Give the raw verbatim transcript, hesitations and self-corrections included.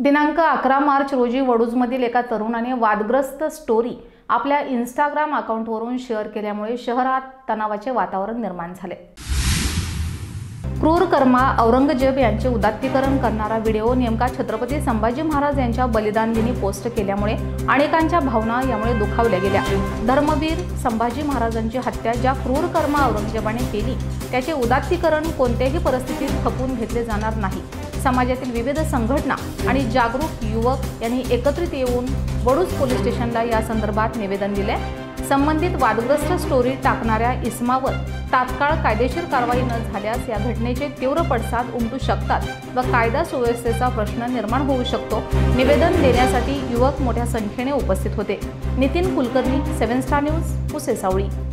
दिनांक अकरा मार्च रोजी वडूजमधील एका तरुणाने वादग्रस्त स्टोरी आपल्या इंस्टाग्राम अकाउंटवरून शेअर केल्यामुळे शहरात तणावाचे वातावरण निर्माण झाले। क्रूर कर्मा औरंगजेब यांचे उदात्तीकरण करणारा व्हिडिओ नेमका छत्रपती संभाजी महाराज यांच्या बलिदान दिनी पोस्ट केल्यामुळे अनेकांच्या भावना यामुळे दुखावल्या गेल्या। धर्मवीर संभाजी महाराजांची हत्या ज्या क्रूर कर्मा औरंगजेबाने केली त्याचे उदात्तीकरण कोणत्याही परिस्थितीत खपून घेतले जाणार नाही। समाजातील विविध संघटना आणि जागरूक युवक यांनी एकत्रित येऊन वडूज पोलीस स्टेशनला या संदर्भात निवेदन दिले। संबंधित वादग्रस्त स्टोरी टाकणाऱ्या इसमावर तात्काळ कायदेशीर कारवाई न झाल्यास या घटनेचे तीव्र पडसाद उमटू शकतात व कायदा सुव्यवस्थेचा प्रश्न निर्माण होऊ शकतो। निवेदन देण्यासाठी युवक मोठ्या संख्येने उपस्थित होते। Nitin Kulkarni, Seven Star News, Pusesavali.